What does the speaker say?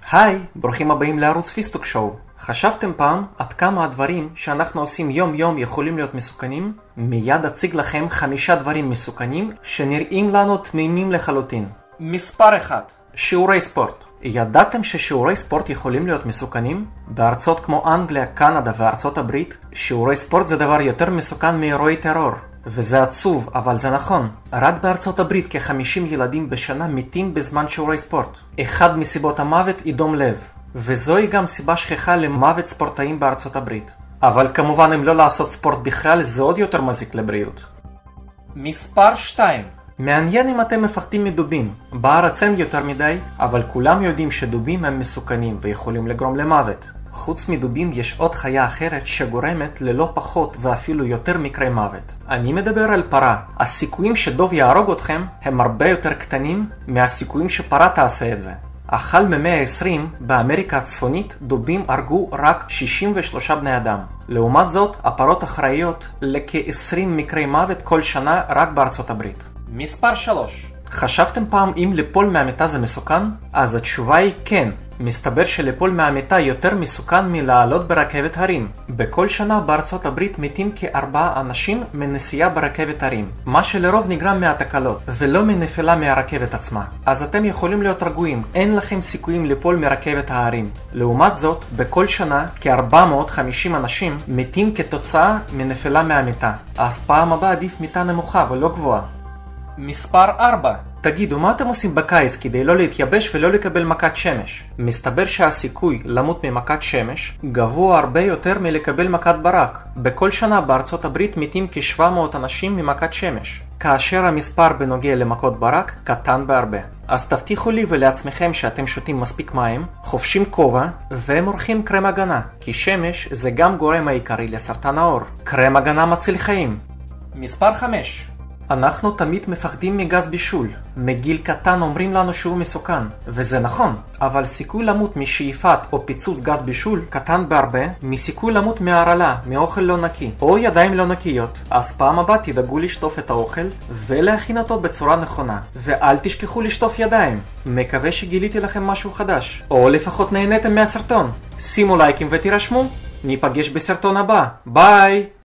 היי, ברוכים הבאים לערוץ פיסטוק שואו. חשבתם פעם עד כמה הדברים שאנחנו עושים יום יום יכולים להיות מסוכנים? מיד אציג לכם 5 דברים מסוכנים שנראים לנו תמימים לחלוטין. מספר 1. שיעורי ספורט. ידעתם ששיעורי ספורט יכולים להיות מסוכנים? בארצות כמו אנגליה, קנדה וארצות הברית, שיעורי ספורט זה דבר יותר מסוכן מאירועי טרור. וזה עצוב, אבל זה נכון. רק בארצות הברית כ-50 ילדים בשנה מתים בזמן שיעורי ספורט. אחד מסיבות המוות היא דום לב, וזוהי גם סיבה שכיחה למוות ספורטאים בארצות הברית. אבל כמובן אם לא לעשות ספורט בכלל זה עוד יותר מזיק לבריאות. מספר 2. מעניין אם אתם מפחדים מדובים. בארץ אין יותר מדי, אבל כולם יודעים שדובים הם מסוכנים ויכולים לגרום למוות. חוץ מדובים יש עוד חיה אחרת שגורמת ללא פחות ואפילו יותר מקרי מוות. אני מדבר על פרה. הסיכויים שדוב יהרוג אתכם הם הרבה יותר קטנים מהסיכויים שפרה תעשה את זה. החל ממאה ה-20 באמריקה הצפונית דובים הרגו רק 63 בני אדם. לעומת זאת, הפרות אחראיות לכ-20 מקרי מוות כל שנה רק בארצות הברית. מספר 3. חשבתם פעם אם ליפול מהמיטה זה מסוכן? אז התשובה היא כן. מסתבר שליפול מהמיטה יותר מסוכן מלעלות ברכבת הרים. בכל שנה בארצות הברית מתים כ4 אנשים מנסיעה ברכבת הרים, מה שלרוב נגרם מהתקלות ולא מנפילה מהרכבת עצמה. אז אתם יכולים להיות רגועים, אין לכם סיכויים ליפול מרכבת ההרים. לעומת זאת, בכל שנה כ450 אנשים מתים כתוצאה מנפילה מהמיטה. אז פעם הבאה עדיף מיטה נמוכה ולא גבוהה. מספר 4. תגידו, מה אתם עושים בקיץ כדי לא להתייבש ולא לקבל מכת שמש? מסתבר שהסיכוי למות ממכת שמש גבוה הרבה יותר מלקבל מכת ברק. בכל שנה בארצות הברית מתים כ700 אנשים ממכת שמש, כאשר המספר בנוגע למכות ברק קטן בהרבה. אז תבטיחו לי ולעצמכם שאתם שותים מספיק מים, חובשים כובע ומורחים קרם הגנה, כי שמש זה גם גורם העיקרי לסרטן העור. קרם הגנה מציל חיים. מספר 5. אנחנו תמיד מפחדים מגז בישול. מגיל קטן אומרים לנו שהוא מסוכן, וזה נכון, אבל סיכוי למות משאיפת או פיצוץ גז בישול קטן בהרבה מסיכוי למות מהרעלה, מאוכל לא נקי, או ידיים לא נקיות. אז פעם הבאה תדאגו לשטוף את האוכל ולהכין אותו בצורה נכונה, ואל תשכחו לשטוף ידיים. מקווה שגיליתי לכם משהו חדש, או לפחות נהניתם מהסרטון. שימו לייקים ותירשמו, ניפגש בסרטון הבא. ביי!